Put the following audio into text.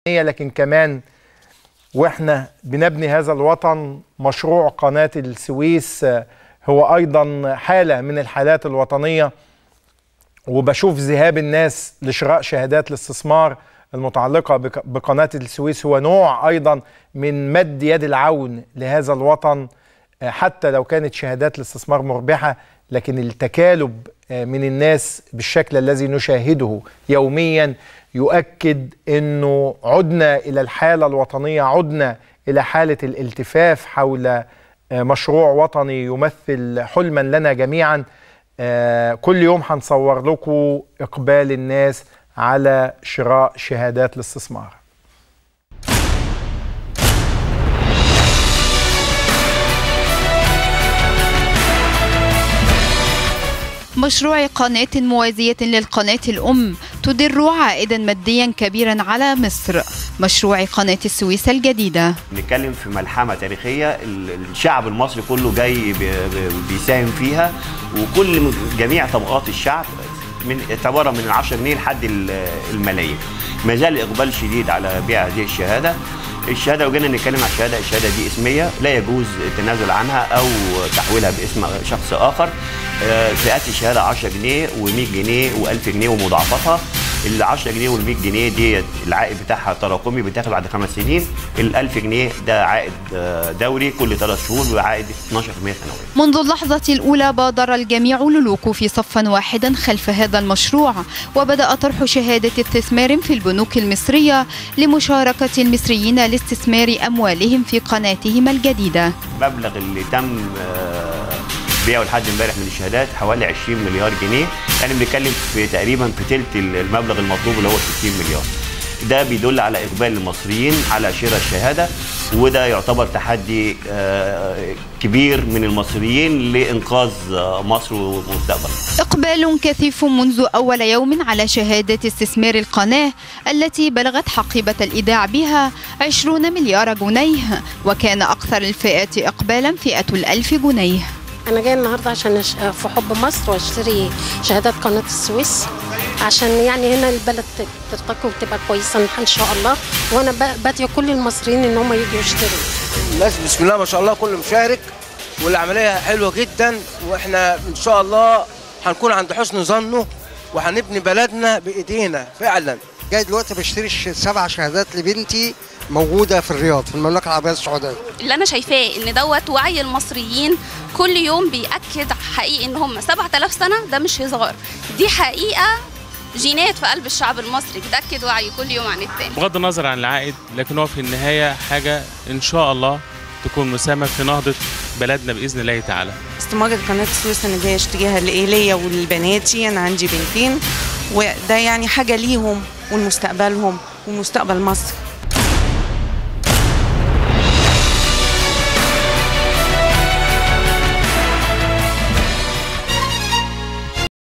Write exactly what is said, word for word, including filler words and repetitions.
لكن كمان واحنا بنبني هذا الوطن مشروع قناة السويس هو أيضا حالة من الحالات الوطنية، وبشوف ذهاب الناس لشراء شهادات الاستثمار المتعلقة بقناة السويس هو نوع أيضا من مد يد العون لهذا الوطن. حتى لو كانت شهادات الاستثمار مربحة، لكن التكالب من الناس بالشكل الذي نشاهده يوميا يؤكد أنه عدنا إلى الحالة الوطنية، عدنا إلى حالة الالتفاف حول مشروع وطني يمثل حلما لنا جميعا. كل يوم هنصور لكم إقبال الناس على شراء شهادات الاستثمار. مشروع قناة موازية للقناة الأم تدر عائدا ماديا كبيرا على مصر، مشروع قناة السويس الجديدة. نتكلم في ملحمة تاريخية الشعب المصري كله جاي بيساهم فيها، وكل جميع طبقات الشعب من اعتبارا من العشرة جنيه لحد الملايين. ما زال إقبال شديد على بيع هذه الشهادة. الشهاده لو جينا نتكلم عن الشهاده، الشهاده دي اسميه لا يجوز التنازل عنها او تحويلها باسم شخص اخر. فئات الشهاده عشرة جنيه و100 جنيه و1000 جنيه ومضاعفتها. ال عشرة جنيه وال100 جنيه دي العائد بتاعها تراكمي بيتاخد بعد خمس سنين. ال1000 جنيه ده عائد دوري كل ثلاث شهور وعائد اثناشر بالمئة سنويا. منذ اللحظة الأولى بادر الجميع للوقوف صفا واحدا خلف هذا المشروع، وبدأ طرح شهادة استثمار في البنوك المصرية لمشاركة المصريين لاستثمار أموالهم في قناتهم الجديدة. المبلغ اللي تم بيعه لحد امبارح من الشهادات حوالي عشرين مليار جنيه، يعني بنتكلم في تقريبا في ثلث المبلغ المطلوب اللي هو ستين مليار. ده بيدل على اقبال المصريين على شراء الشهاده، وده يعتبر تحدي كبير من المصريين لانقاذ مصر ومستقبلها. اقبال كثيف منذ اول يوم على شهاده استثمار القناه التي بلغت حقيبه الايداع بها عشرين مليار جنيه، وكان اكثر الفئات اقبالا فئه الألف جنيه. أنا جاي النهارده عشان في حب مصر واشتري شهادات قناة السويس، عشان يعني هنا البلد ترتقي وتبقى كويسة إن شاء الله، وأنا بدعي كل المصريين إن هم يجوا يشتروا. الناس بسم الله ما شاء الله كله مشارك، والعملية حلوة جدا، وإحنا إن شاء الله هنكون عند حسن ظنه وهنبني بلدنا بإيدينا فعلا. جاي دلوقتي بشتري سبع شهادات لبنتي موجودة في الرياض في المملكة العربية السعودية. اللي أنا شايفاه إن دوت وعي المصريين كل يوم بيأكد حقيقي إن هم سبعة آلاف سنة، ده مش هزار، دي حقيقة جينات في قلب الشعب المصري بتأكد وعي كل يوم عن التاني. بغض النظر عن العائد، لكن هو في النهاية حاجة إن شاء الله تكون مساهمة في نهضة بلدنا بإذن الله تعالى. استمارة قناة السويس أنا جاية أشتريها ليا ولبناتي، أنا عندي بنتين، وده يعني حاجة ليهم ولمستقبلهم ومستقبل مصر.